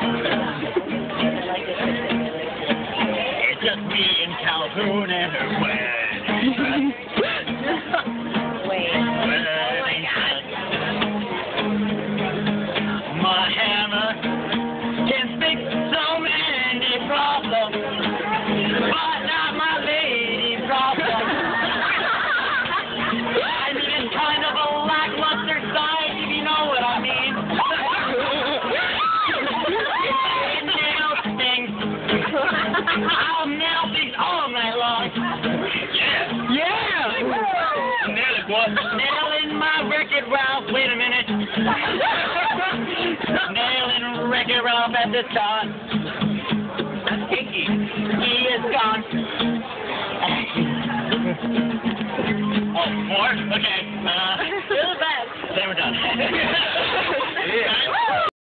It's just me and Calhoun and her wedding dress. Wait. Wedding dress. My hammer can fix so many problems, but not my lady problem. I mean, it's kind of a lackluster side, if you know what I mean. Nail stings. I'll nail things all night long. Yeah. Nail it, boy. Nailing my Wreck-It Ralph. Wait a minute. Nailing Wreck-It Ralph at the start. That's kinky. He is gone. Oh, more? Okay. You're the best. Then we're done. Yeah.